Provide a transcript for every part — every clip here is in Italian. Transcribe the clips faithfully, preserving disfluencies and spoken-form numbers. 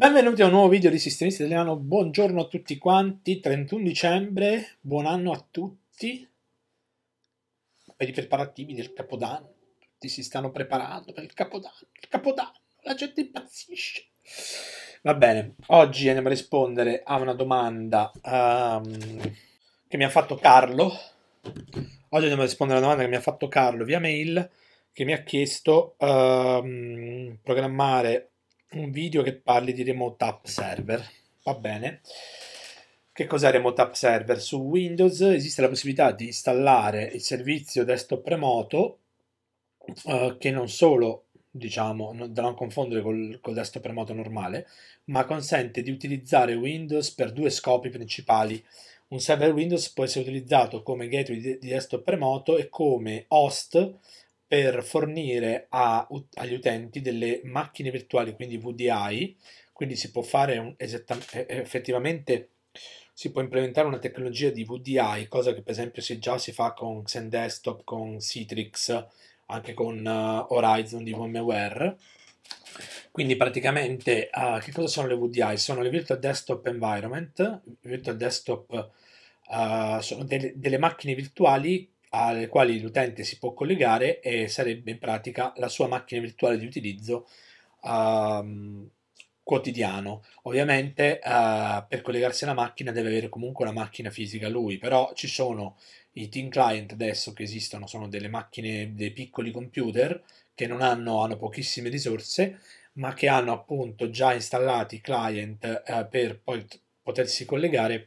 Benvenuti a un nuovo video di Sistemisti Italiano. Buongiorno a tutti quanti, trentuno dicembre, buon anno a tutti per i preparativi del Capodanno. Tutti si stanno preparando per il Capodanno, il Capodanno, la gente impazzisce. Va bene, oggi andiamo a rispondere a una domanda um, che mi ha fatto Carlo. Oggi andiamo a rispondere a una domanda che mi ha fatto Carlo via mail, che mi ha chiesto um, programmare un video che parli di Remote App Server. Va bene. Che cos'è Remote App Server? Su Windows esiste la possibilità di installare il servizio desktop remoto uh, che non solo, diciamo, non, da non confondere col, col desktop remoto normale, ma consente di utilizzare Windows per due scopi principali. Un server Windows può essere utilizzato come gateway di, di desktop remoto e come host per fornire a, agli utenti delle macchine virtuali, quindi V D I, quindi si può fare un, effettivamente si può implementare una tecnologia di V D I, cosa che per esempio si, già si fa con XenDesktop, con Citrix, anche con uh, Horizon di VMware. Quindi praticamente uh, che cosa sono le V D I? Sono le Virtual Desktop Environment, Virtual Desktop uh, sono delle, delle macchine virtuali alle quali l'utente si può collegare e sarebbe in pratica la sua macchina virtuale di utilizzo um, quotidiano. Ovviamente uh, per collegarsi alla macchina deve avere comunque una macchina fisica lui, però ci sono i team client adesso che esistono, sono delle macchine, dei piccoli computer che non hanno, hanno pochissime risorse, ma che hanno appunto già installati client uh, per poi potersi collegare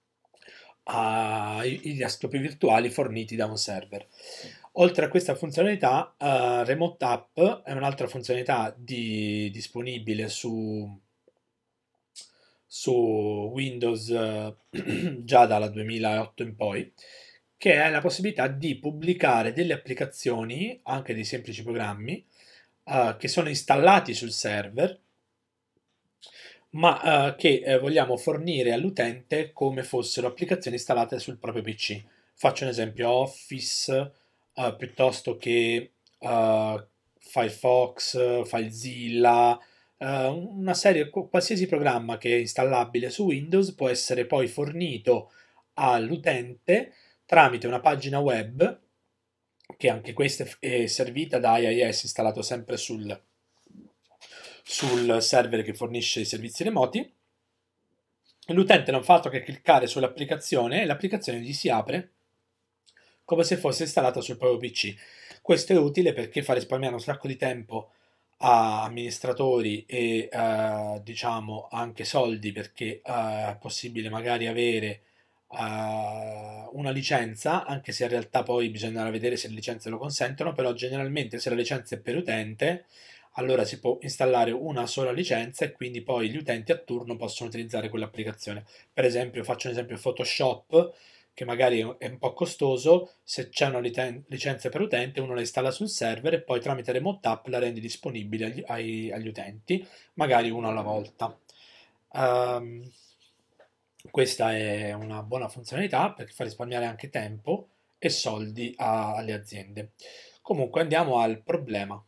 ai desktop virtuali forniti da un server. Oltre a questa funzionalità, uh, Remote App è un'altra funzionalità di, disponibile su, su Windows uh, già dalla duemilaotto in poi, che è la possibilità di pubblicare delle applicazioni, anche dei semplici programmi, uh, che sono installati sul server ma eh, che eh, vogliamo fornire all'utente come fossero applicazioni installate sul proprio P C. Faccio un esempio: Office, eh, piuttosto che eh, Firefox, FileZilla, eh, una serie, qualsiasi programma che è installabile su Windows può essere poi fornito all'utente tramite una pagina web, che anche questa è servita da I I S, installato sempre sul sul server che fornisce i servizi remoti. L'utente non fa altro che cliccare sull'applicazione e l'applicazione gli si apre come se fosse installata sul proprio P C. Questo è utile perché fa risparmiare un sacco di tempo a amministratori e eh, diciamo anche soldi, perché eh, è possibile magari avere eh, una licenza, anche se in realtà poi bisognerà vedere se le licenze lo consentono, però generalmente se la licenza è per utente allora si può installare una sola licenza e quindi poi gli utenti a turno possono utilizzare quell'applicazione. Per esempio, faccio un esempio: Photoshop, che magari è un po' costoso, se c'è una licenza per utente uno la installa sul server e poi tramite Remote App la rende disponibile agli, ai, agli utenti, magari uno alla volta. Um, questa è una buona funzionalità perché fa risparmiare anche tempo e soldi a, alle aziende. Comunque andiamo al problema.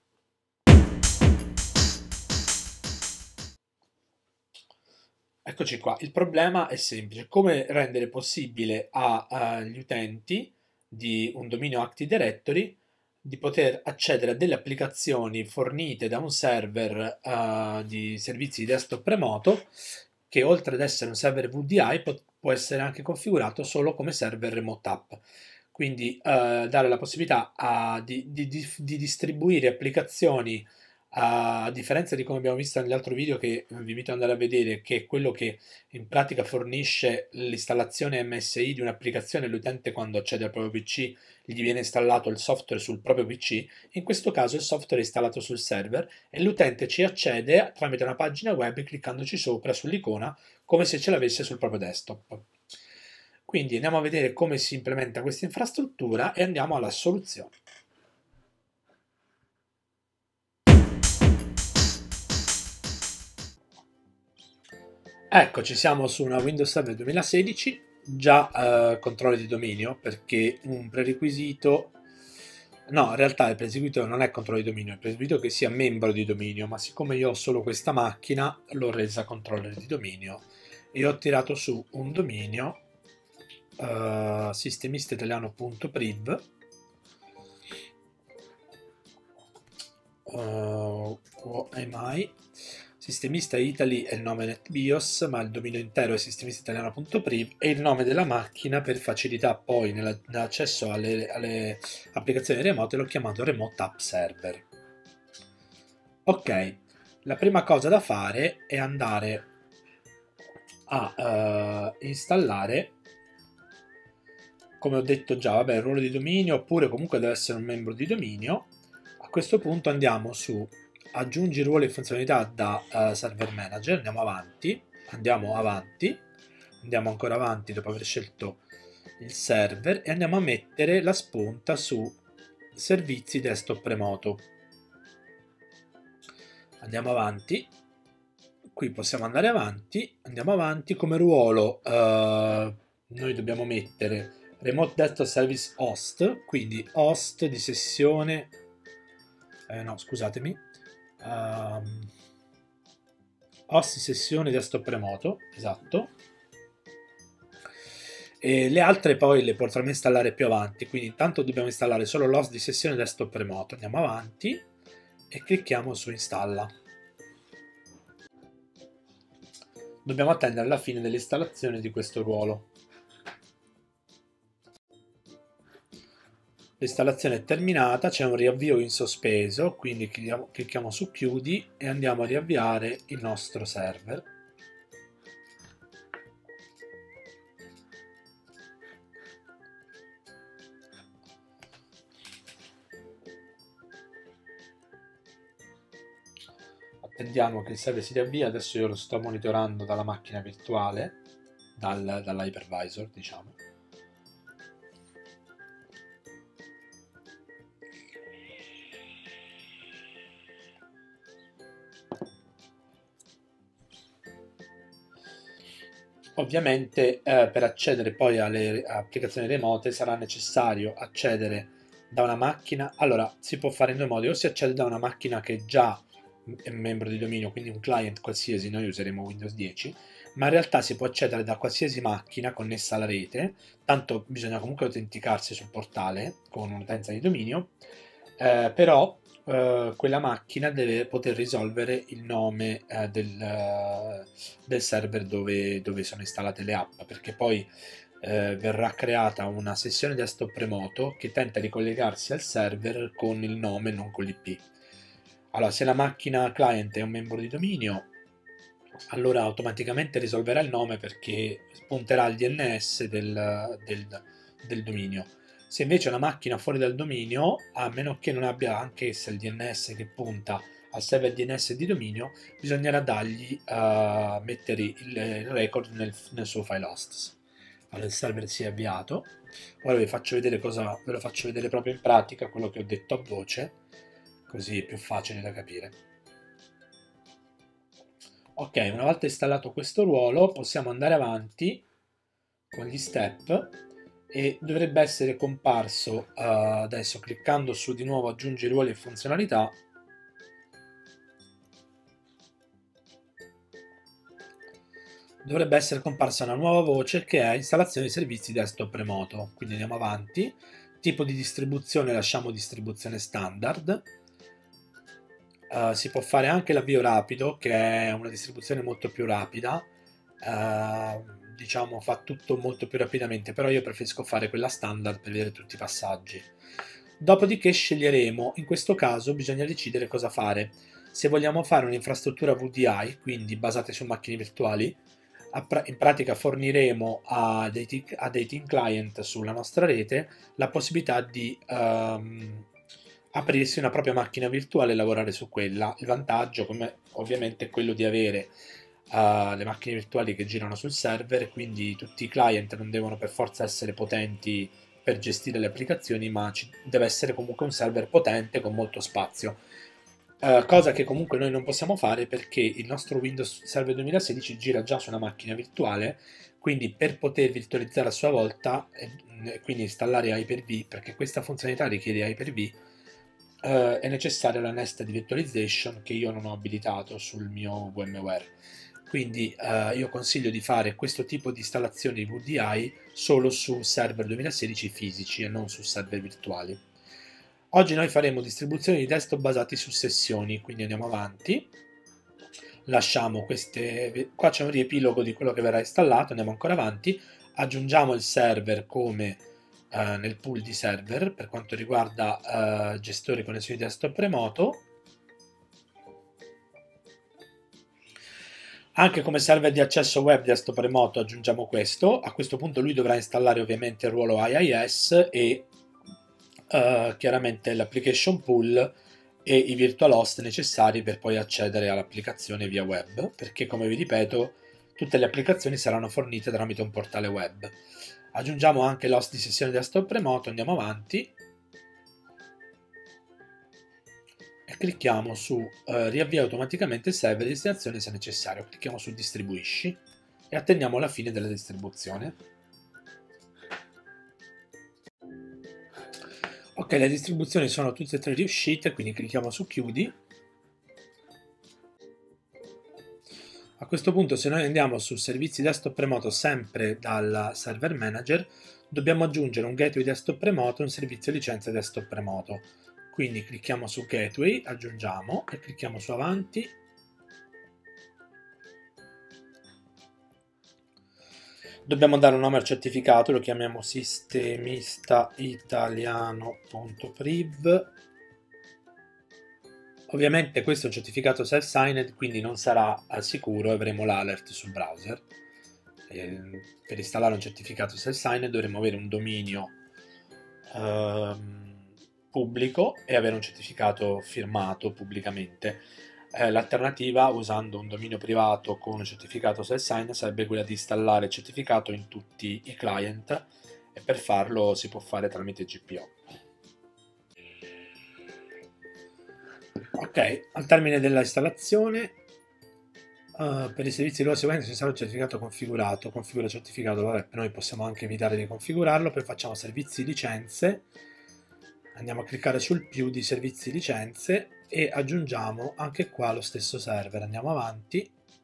Eccoci qua, il problema è semplice: come rendere possibile agli utenti di un dominio Active Directory di poter accedere a delle applicazioni fornite da un server uh, di servizi di desktop remoto, che oltre ad essere un server V D I può essere anche configurato solo come server Remote App. Quindi uh, dare la possibilità a, di, di, di, di distribuire applicazioni, a differenza di come abbiamo visto nell'altro video, che vi invito ad andare a vedere, che è quello che in pratica fornisce l'installazione M S I di un'applicazione all'utente quando accede al proprio P C, gli viene installato il software sul proprio P C. In questo caso il software è installato sul server e l'utente ci accede tramite una pagina web cliccandoci sopra sull'icona come se ce l'avesse sul proprio desktop. Quindi andiamo a vedere come si implementa questa infrastruttura e andiamo alla soluzione. Eccoci, siamo su una Windows Server duemilasedici, già eh, controllo di dominio, perché un prerequisito No, in realtà il prerequisito non è controllo di dominio, è il prerequisito che sia membro di dominio, ma siccome io ho solo questa macchina, l'ho resa controller di dominio e ho tirato su un dominio uh, sistemistaitaliano.priv. Uh, what am I? Sistemista Italy è il nome NetBIOS, ma il dominio intero è sistemistaitaliano.priv e il nome della macchina, per facilità poi nell'accesso alle, alle applicazioni remote, l'ho chiamato Remote App Server. Ok, la prima cosa da fare è andare a uh, installare, come ho detto già, vabbè, il ruolo di dominio, oppure comunque deve essere un membro di dominio. A questo punto andiamo su aggiungi ruoli e funzionalità da uh, server manager, andiamo avanti, andiamo avanti, andiamo ancora avanti dopo aver scelto il server e andiamo a mettere la spunta su servizi desktop remoto. Andiamo avanti, qui possiamo andare avanti, andiamo avanti, come ruolo uh, noi dobbiamo mettere Remote Desktop Service Host, quindi host di sessione, eh, no scusatemi, um, host di sessione desktop remoto, esatto, e le altre poi le potremo installare più avanti, quindi intanto dobbiamo installare solo l'host di sessione desktop remoto, andiamo avanti e clicchiamo su installa. Dobbiamo attendere la fine dell'installazione di questo ruolo. L'installazione è terminata, c'è un riavvio in sospeso, quindi clicchiamo, clicchiamo su chiudi e andiamo a riavviare il nostro server. Attendiamo che il server si riavvia, adesso io lo sto monitorando dalla macchina virtuale, dal, dall'hypervisor diciamo. Ovviamente eh, per accedere poi alle applicazioni remote sarà necessario accedere da una macchina. Allora, si può fare in due modi: o si accede da una macchina che già è membro di dominio, quindi un client qualsiasi, noi useremo Windows dieci, ma in realtà si può accedere da qualsiasi macchina connessa alla rete, tanto bisogna comunque autenticarsi sul portale con un'utenza di dominio, eh, però Uh, quella macchina deve poter risolvere il nome uh, del, uh, del server dove, dove sono installate le app, perché poi uh, verrà creata una sessione desktop remoto che tenta di collegarsi al server con il nome, non con l'I P. Allora, se la macchina client è un membro di dominio, allora automaticamente risolverà il nome perché punterà al D N S del, del, del dominio. Se invece è una macchina fuori dal dominio, a meno che non abbia anch'essa il D N S che punta al server D N S di dominio, bisognerà dargli uh, mettere il, il record nel, nel suo file host. Allora il server si è avviato. Ora vi faccio vedere cosa, ve lo faccio vedere proprio in pratica, quello che ho detto a voce, così è più facile da capire. Ok, una volta installato questo ruolo possiamo andare avanti con gli step e dovrebbe essere comparso uh, adesso, cliccando su di nuovo aggiungi ruoli e funzionalità, dovrebbe essere comparsa una nuova voce che è installazione di servizi desktop remoto. Quindi andiamo avanti, tipo di distribuzione lasciamo distribuzione standard, uh, si può fare anche l'avvio rapido che è una distribuzione molto più rapida, uh, diciamo fa tutto molto più rapidamente, però io preferisco fare quella standard per vedere tutti i passaggi. Dopodiché sceglieremo, in questo caso bisogna decidere cosa fare. Se vogliamo fare un'infrastruttura V D I, quindi basate su macchine virtuali, in pratica forniremo a dei, a dei team client sulla nostra rete la possibilità di um, aprirsi una propria macchina virtuale e lavorare su quella. Il vantaggio, come ovviamente, è quello di avere Uh, le macchine virtuali che girano sul server, quindi tutti i client non devono per forza essere potenti per gestire le applicazioni, ma ci deve essere comunque un server potente con molto spazio. Uh, cosa che comunque noi non possiamo fare perché il nostro Windows Server duemilasedici gira già su una macchina virtuale, quindi per poter virtualizzare a sua volta e eh, quindi installare Hyper-V, perché questa funzionalità richiede Hyper-V, uh, è necessaria la Nest di Virtualization che io non ho abilitato sul mio VMware. Quindi uh, io consiglio di fare questo tipo di installazioni V D I solo su server duemilasedici fisici e non su server virtuali. Oggi noi faremo distribuzioni di desktop basati su sessioni, quindi andiamo avanti, lasciamo queste, qua c'è un riepilogo di quello che verrà installato, andiamo ancora avanti, aggiungiamo il server come eh, nel pool di server per quanto riguarda eh, gestore connessioni desktop remoto, anche come server di accesso web desktop remoto aggiungiamo questo, a questo punto lui dovrà installare ovviamente il ruolo I I S e Uh, chiaramente l'application pool e i virtual host necessari per poi accedere all'applicazione via web, perché come vi ripeto tutte le applicazioni saranno fornite tramite un portale web. Aggiungiamo anche l'host di sessione desktop remoto, andiamo avanti e clicchiamo su uh, riavvia automaticamente il server di destinazione se necessario, clicchiamo su distribuisci e attendiamo la fine della distribuzione. Ok, le distribuzioni sono tutte e tre riuscite, quindi clicchiamo su chiudi. A questo punto, se noi andiamo su servizi desktop remoto sempre dal server manager, dobbiamo aggiungere un gateway desktop remoto e un servizio licenza desktop remoto. Quindi clicchiamo su gateway, aggiungiamo e clicchiamo su avanti. Dobbiamo dare un nome al certificato, lo chiamiamo sistemista italiano.priv. Ovviamente questo è un certificato self-signed, quindi non sarà al sicuro, avremo l'alert sul browser. E per installare un certificato self-signed dovremo avere un dominio ehm, pubblico e avere un certificato firmato pubblicamente. Eh, l'alternativa, usando un dominio privato con un certificato self-sign, sarebbe quella di installare il certificato in tutti i client e per farlo si può fare tramite G P O. Ok, al termine della installazione, uh, per i servizi loro seguenti ci sarà il certificato configurato, configura certificato, vabbè, noi possiamo anche evitare di configurarlo, poi facciamo servizi licenze, andiamo a cliccare sul più di servizi licenze e aggiungiamo anche qua lo stesso server, andiamo avanti,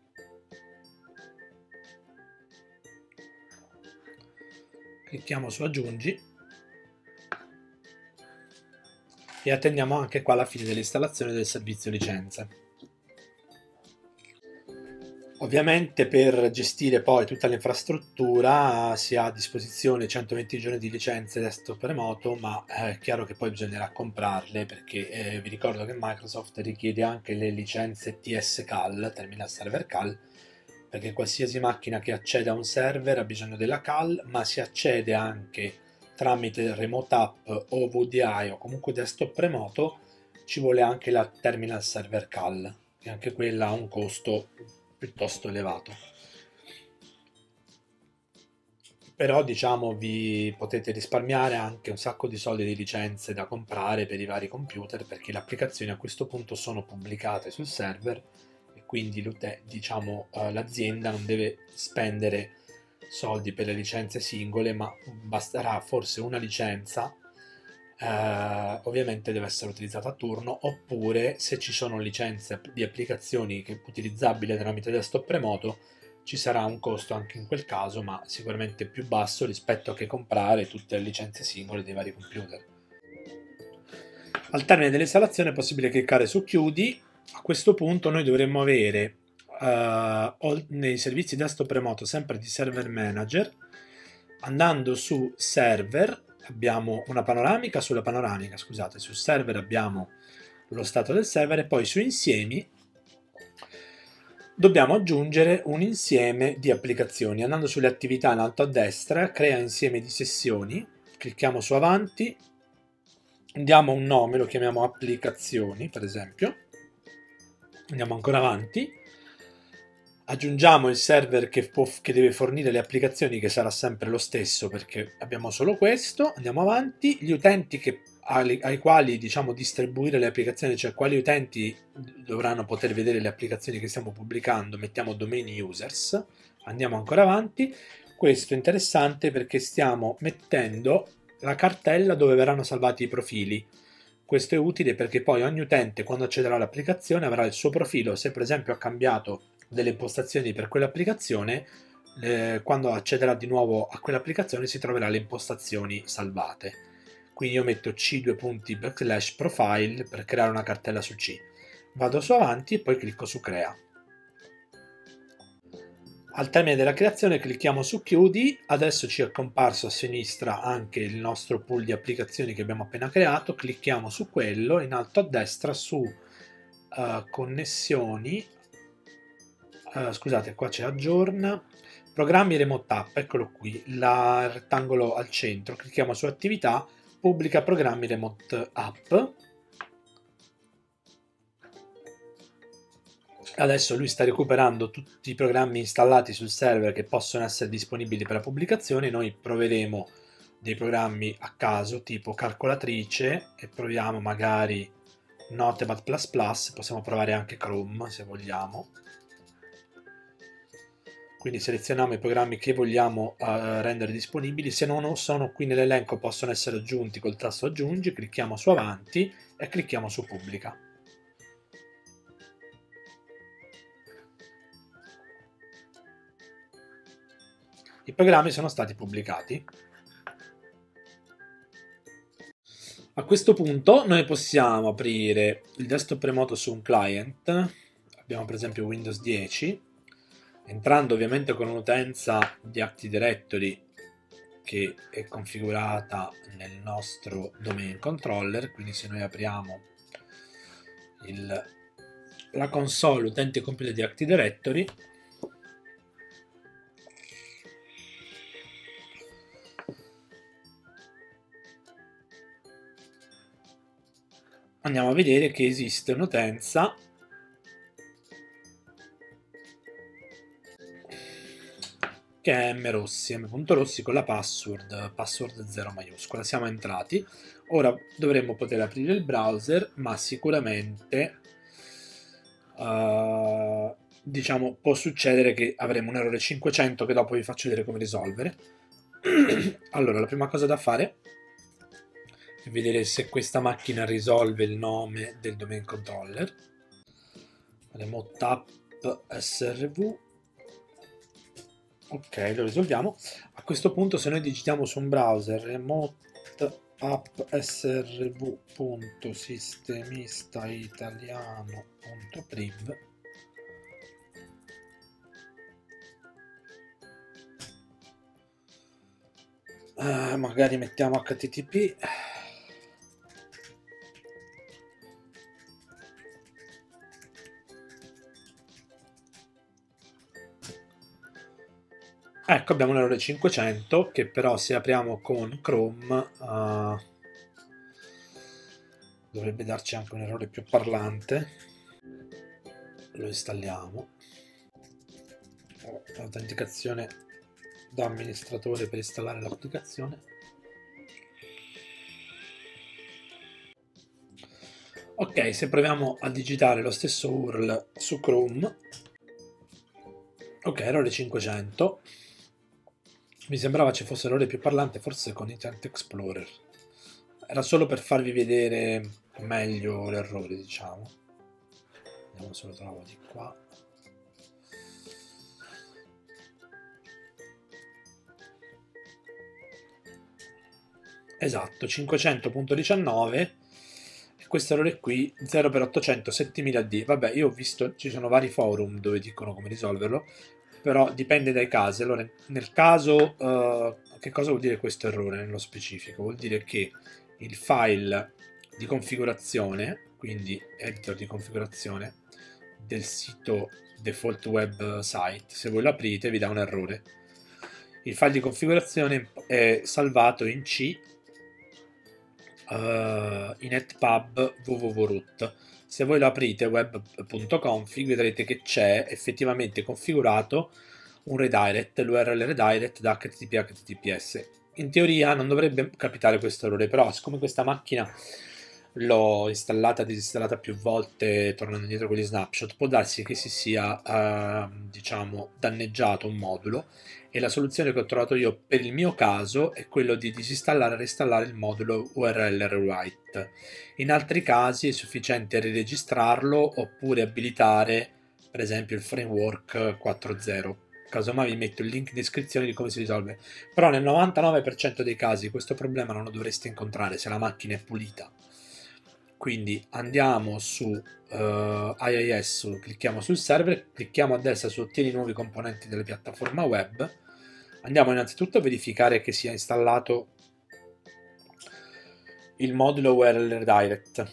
clicchiamo su aggiungi e attendiamo anche qua la fine dell'installazione del servizio licenze. Ovviamente per gestire poi tutta l'infrastruttura si ha a disposizione centoventi giorni di licenze desktop remoto, ma è chiaro che poi bisognerà comprarle perché eh, vi ricordo che Microsoft richiede anche le licenze T S C A L, Terminal Server C A L, perché qualsiasi macchina che accede a un server ha bisogno della C A L, ma si accede anche tramite Remote App o V D I o comunque desktop remoto, ci vuole anche la Terminal Server C A L, che anche quella ha un costo piuttosto elevato. Però diciamo vi potete risparmiare anche un sacco di soldi di licenze da comprare per i vari computer, perché le applicazioni a questo punto sono pubblicate sul server e quindi diciamo l'azienda non deve spendere soldi per le licenze singole, ma basterà forse una licenza. Uh, ovviamente deve essere utilizzata a turno, oppure se ci sono licenze di applicazioni che utilizzabili tramite desktop remoto ci sarà un costo anche in quel caso, ma sicuramente più basso rispetto a che comprare tutte le licenze singole dei vari computer. Al termine dell'installazione è possibile cliccare su chiudi. A questo punto noi dovremmo avere uh, nei servizi desktop remoto sempre di server manager, andando su server abbiamo una panoramica, sulla panoramica, scusate, sul server abbiamo lo stato del server e poi su insiemi dobbiamo aggiungere un insieme di applicazioni. Andando sulle attività in alto a destra, crea insieme di sessioni, clicchiamo su avanti, diamo un nome, lo chiamiamo applicazioni per esempio, andiamo ancora avanti, aggiungiamo il server che, può, che deve fornire le applicazioni, che sarà sempre lo stesso perché abbiamo solo questo, andiamo avanti, gli utenti che ai, ai quali diciamo distribuire le applicazioni, cioè quali utenti dovranno poter vedere le applicazioni che stiamo pubblicando, mettiamo domain users, andiamo ancora avanti. Questo è interessante perché stiamo mettendo la cartella dove verranno salvati i profili. Questo è utile perché poi ogni utente, quando accederà all'applicazione, avrà il suo profilo. Se per esempio ha cambiato delle impostazioni per quell'applicazione, eh, quando accederà di nuovo a quell'applicazione si troverà le impostazioni salvate. Quindi io metto c due punti backslash profile per creare una cartella su C. Vado su avanti e poi clicco su crea. Al termine della creazione clicchiamo su chiudi, adesso ci è comparso a sinistra anche il nostro pool di applicazioni che abbiamo appena creato, clicchiamo su quello, in alto a destra su uh, connessioni, uh, scusate qua c'è aggiorna, programmi remote app, eccolo qui, il rettangolo al centro, clicchiamo su attività, pubblica programmi remote app. Adesso lui sta recuperando tutti i programmi installati sul server che possono essere disponibili per la pubblicazione. Noi proveremo dei programmi a caso tipo calcolatrice e proviamo magari Notepad plus plus, possiamo provare anche Chrome se vogliamo. Quindi selezioniamo i programmi che vogliamo uh, rendere disponibili. Se non sono qui nell'elenco possono essere aggiunti col tasto aggiungi, clicchiamo su avanti e clicchiamo su pubblica. I programmi sono stati pubblicati. A questo punto noi possiamo aprire il desktop remoto su un client, abbiamo per esempio Windows dieci, entrando ovviamente con un'utenza di Active Directory che è configurata nel nostro domain controller, quindi se noi apriamo il, la console utente computer di Active Directory, andiamo a vedere che esiste un'utenza che è mrossi, m.rossi con la password, password zero maiuscola. Siamo entrati, ora dovremmo poter aprire il browser, ma sicuramente uh, diciamo può succedere che avremo un errore cinquecento che dopo vi faccio vedere come risolvere. Allora, la prima cosa da fare è vedere se questa macchina risolve il nome del domain controller. Remote app srv. Ok, lo risolviamo. A questo punto se noi digitiamo su un browser remote app srv.sistemistaitaliano.priv, uh, magari mettiamo H T T P. Ecco, abbiamo un errore cinquecento che però se apriamo con Chrome uh, dovrebbe darci anche un errore più parlante. Lo installiamo. Autenticazione da amministratore per installare l'applicazione. Ok, se proviamo a digitare lo stesso U R L su Chrome, ok, errore cinquecento. Mi sembrava ci fosse errore più parlante, forse con Internet Explorer. Era solo per farvi vedere meglio l'errore, diciamo. Vediamo se lo trovo di qua. Esatto, cinquecento punto diciannove. E questo errore qui, zero per ottocento settemila D. Vabbè, io ho visto, ci sono vari forum dove dicono come risolverlo, però dipende dai casi. Allora, nel caso, uh, che cosa vuol dire questo errore nello specifico? Vuol dire che il file di configurazione, quindi editor di configurazione del sito default web site, se voi lo aprite vi dà un errore. Il file di configurazione è salvato in C, uh, in etpub www.root. Se voi lo aprite web.config vedrete che c'è effettivamente configurato un redirect, l'U R L redirect da H T T P H T T P S. in teoria non dovrebbe capitare questo errore, però siccome questa macchina l'ho installata e disinstallata più volte tornando indietro con gli snapshot, può darsi che si sia eh, diciamo danneggiato un modulo, e la soluzione che ho trovato io per il mio caso è quello di disinstallare e reinstallare il modulo U R L rewrite. In altri casi è sufficiente riregistrarlo oppure abilitare per esempio il framework quattro punto zero. Casomai vi metto il link in descrizione di come si risolve, però nel novantanove per cento dei casi questo problema non lo dovreste incontrare se la macchina è pulita. Quindi andiamo su uh, I I S, clicchiamo sul server, clicchiamo a destra su ottieni nuovi componenti della piattaforma web, andiamo innanzitutto a verificare che sia installato il modulo U R L redirect,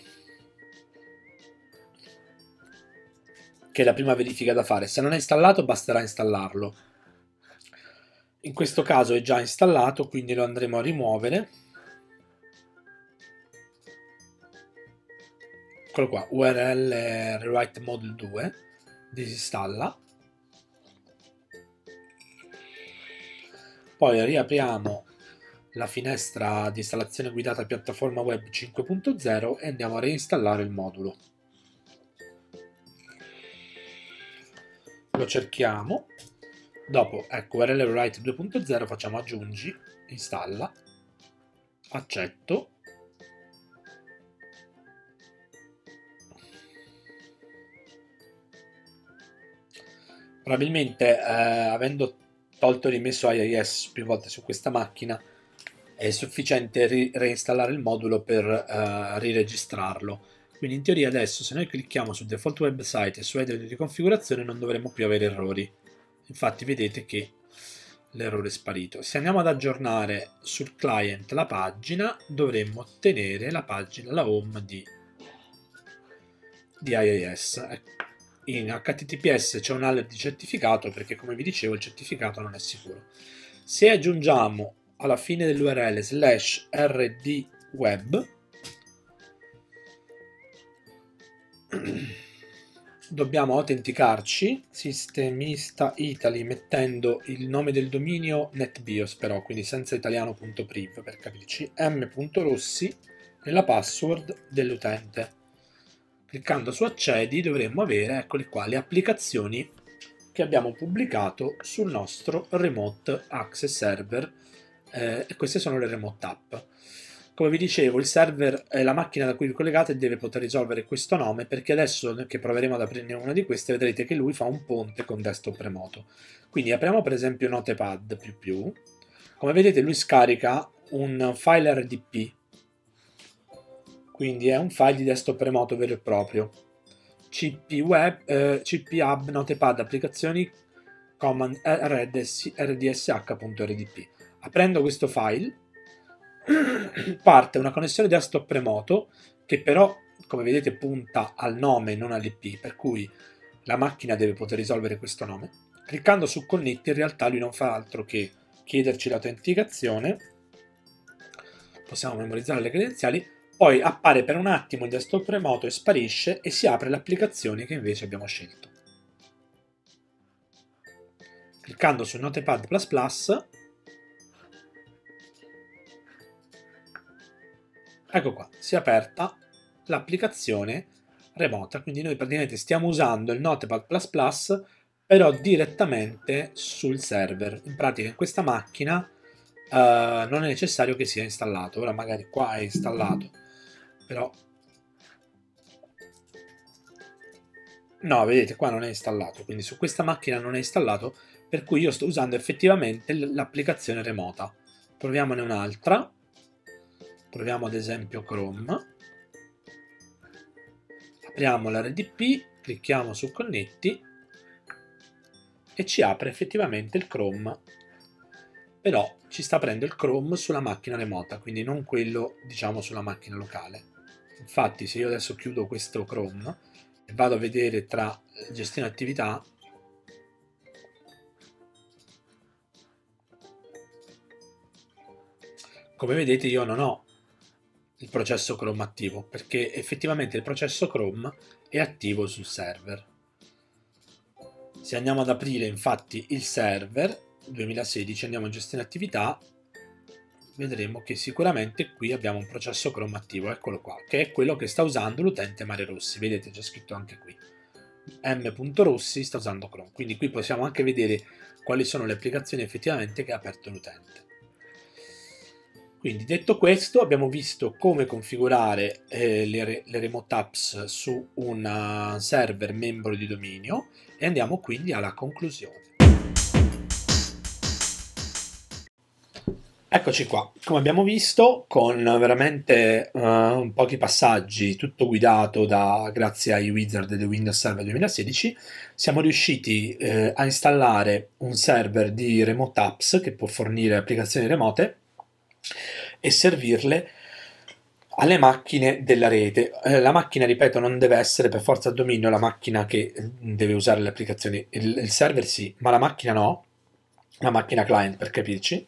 che è la prima verifica da fare. Se non è installato basterà installarlo. In questo caso è già installato, quindi lo andremo a rimuovere. Eccolo qua, U R L rewrite module due, disinstalla. Poi riapriamo la finestra di installazione guidata piattaforma web cinque punto zero e andiamo a reinstallare il modulo. Lo cerchiamo, dopo ecco U R L rewrite due punto zero, facciamo aggiungi, installa, accetto, probabilmente eh, avendo tolto e rimesso I I S più volte su questa macchina è sufficiente ri reinstallare il modulo per uh, riregistrarlo. Quindi in teoria adesso se noi clicchiamo su default website e su edit di configurazione non dovremmo più avere errori. Infatti vedete che l'errore è sparito. Se andiamo ad aggiornare sul client la pagina, dovremmo ottenere la pagina, la home di, di I I S. In H T T P S c'è un alert di certificato perché, come vi dicevo, il certificato non è sicuro. Se aggiungiamo alla fine dell'U R L slash rdweb, dobbiamo autenticarci sistemista Italy mettendo il nome del dominio netbios, però quindi senza italiano.priv per capirci, m.rossi e la password dell'utente. Cliccando su accedi dovremmo avere, eccoli qua, le applicazioni che abbiamo pubblicato sul nostro remote access server, eh, e queste sono le remote app. Come vi dicevo, il server è la macchina da cui vi collegate e deve poter risolvere questo nome, perché adesso che proveremo ad aprire una di queste vedrete che lui fa un ponte con desktop remoto. Quindi apriamo per esempio Notepad++, come vedete lui scarica un file R D P, quindi è un file di desktop remoto vero e proprio. C P web, eh, C P hub Notepad applicazioni command rdsh.rdp. Aprendo questo file parte una connessione desktop remoto che però, come vedete, punta al nome e non all'I P, per cui la macchina deve poter risolvere questo nome. Cliccando su Connect in realtà lui non fa altro che chiederci l'autenticazione, possiamo memorizzare le credenziali, poi appare per un attimo il desktop remoto e sparisce e si apre l'applicazione che invece abbiamo scelto. Cliccando su Notepad++, ecco qua, si è aperta l'applicazione remota, quindi noi praticamente stiamo usando il Notepad++ però direttamente sul server. In pratica in questa macchina uh, non è necessario che sia installato, ora magari qua è installato, però no, vedete qua non è installato, quindi su questa macchina non è installato, per cui io sto usando effettivamente l'applicazione remota. Proviamone un'altra. Proviamo ad esempio Chrome, apriamo l'R D P, clicchiamo su Connetti e ci apre effettivamente il Chrome, però ci sta aprendo il Chrome sulla macchina remota, quindi non quello diciamo sulla macchina locale. Infatti se io adesso chiudo questo Chrome e vado a vedere tra gestione attività, come vedete io non ho il processo Chrome attivo, perché effettivamente il processo Chrome è attivo sul server. Se andiamo ad aprire infatti il server duemilasedici, andiamo in gestione attività, vedremo che sicuramente qui abbiamo un processo Chrome attivo, eccolo qua, che è quello che sta usando l'utente Mare Rossi. Vedete, c'è scritto anche qui m.rossi sta usando Chrome, quindi qui possiamo anche vedere quali sono le applicazioni effettivamente che ha aperto l'utente. Quindi detto questo, abbiamo visto come configurare eh, le, le remote apps su un server membro di dominio e andiamo quindi alla conclusione. Eccoci qua, come abbiamo visto, con veramente uh, pochi passaggi, tutto guidato da, grazie ai wizard del Windows Server duemilasedici, siamo riusciti eh, a installare un server di remote apps che può fornire applicazioni remote e servirle alle macchine della rete. Eh, la macchina, ripeto, non deve essere per forza a dominio la macchina che deve usare le applicazioni, il, il server sì, ma la macchina no, la macchina client per capirci.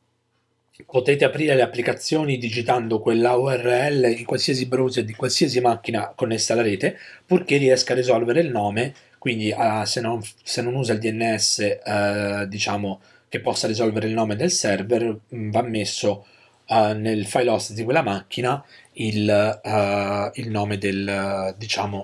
Potete aprire le applicazioni digitando quella U R L in qualsiasi browser di qualsiasi macchina connessa alla rete, purché riesca a risolvere il nome, quindi uh, se, non, se non usa il D N S uh, diciamo che possa risolvere il nome del server, mh, va messo uh, nel file host di quella macchina il, uh, il nome del, diciamo,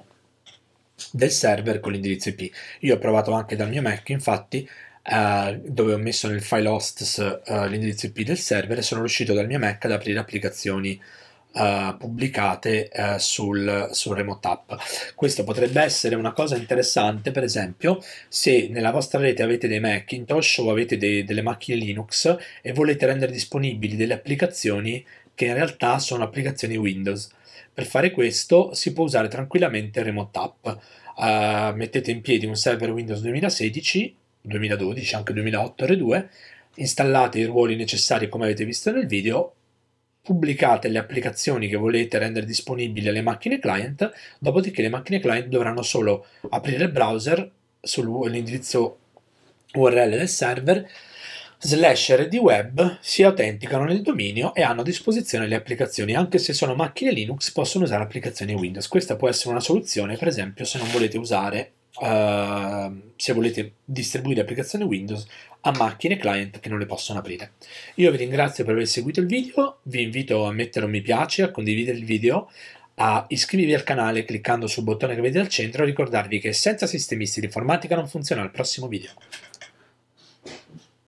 del server con l'indirizzo I P. Io ho provato anche dal mio Mac, infatti, Uh, dove ho messo nel file hosts uh, l'indirizzo I P del server e sono riuscito dal mio Mac ad aprire applicazioni uh, pubblicate uh, sul, sul remote app. Questo potrebbe essere una cosa interessante, per esempio, se nella vostra rete avete dei Macintosh o avete dei, delle macchine Linux e volete rendere disponibili delle applicazioni che in realtà sono applicazioni Windows. Per fare questo si può usare tranquillamente il remote app. Uh, mettete in piedi un server Windows duemilasedici, duemiladodici, anche duemilaotto R due, installate i ruoli necessari come avete visto nel video, pubblicate le applicazioni che volete rendere disponibili alle macchine client, dopodiché le macchine client dovranno solo aprire il browser sull'indirizzo U R L del server, slash R D web, si autenticano nel dominio e hanno a disposizione le applicazioni. Anche se sono macchine Linux possono usare applicazioni Windows. Questa può essere una soluzione, per esempio, se non volete usare Uh, se volete distribuire applicazioni Windows a macchine client che non le possono aprire. Io vi ringrazio per aver seguito il video, vi invito a mettere un mi piace, a condividere il video, a iscrivervi al canale cliccando sul bottone che vedete al centro e a ricordarvi che senza sistemisti di informatica non funziona. Al prossimo video.